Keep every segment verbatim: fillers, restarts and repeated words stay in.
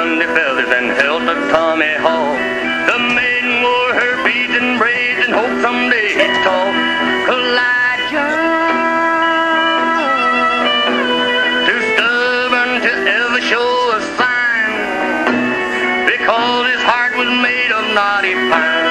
Sunday feathers and held a Tommy Hawk. The maiden wore her beads and braids and hoped someday he'd talk. Elijah, too stubborn to ever show a sign, because his heart was made of knotty pine.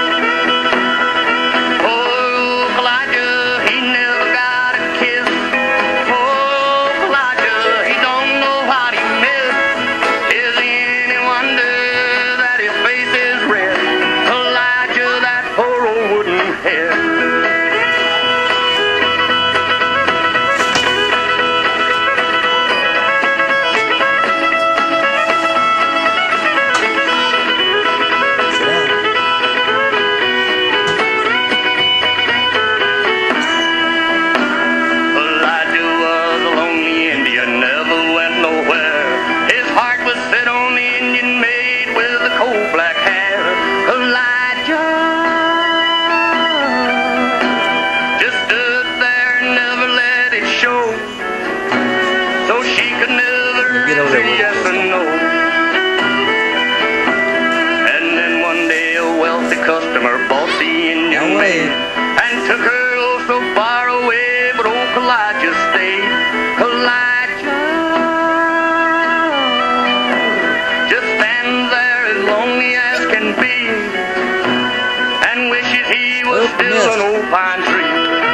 Customer bought the Indian maid and took her oh so far away, but old Elijah stayed. Elijah just stands there as lonely as can be and wishes he was still an old pine tree.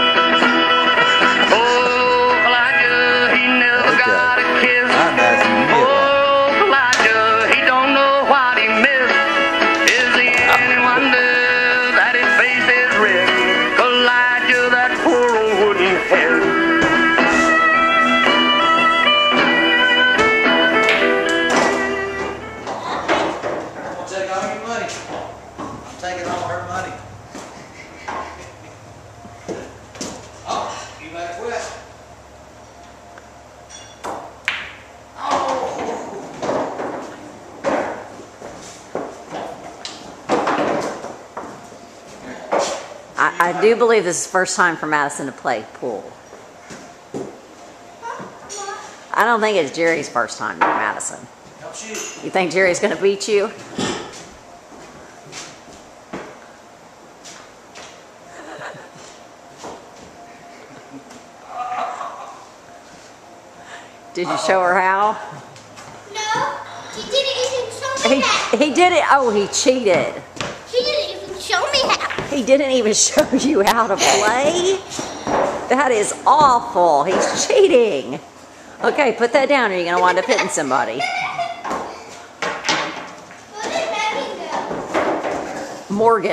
Oh, Elijah, he never got a kiss. Oh, Elijah, he don't know what he missed. Is he any wonder that his face is red? Elijah, that poor old wooden head. I'm gonna take all your money. I'm taking all her money. Oh, you better quit. I, I do believe this is the first time for Madison to play pool. I don't think it's Jerry's first time for Madison. Don't shoot. You think Jerry's going to beat you? Did you show her how? No, he didn't even show me He, how. he did it. Oh, he cheated. He didn't even show me how. He didn't even show you how to play? That is awful. He's cheating. Okay, put that down or you're going to wind up hitting somebody. Where did Maggie go? Morgan.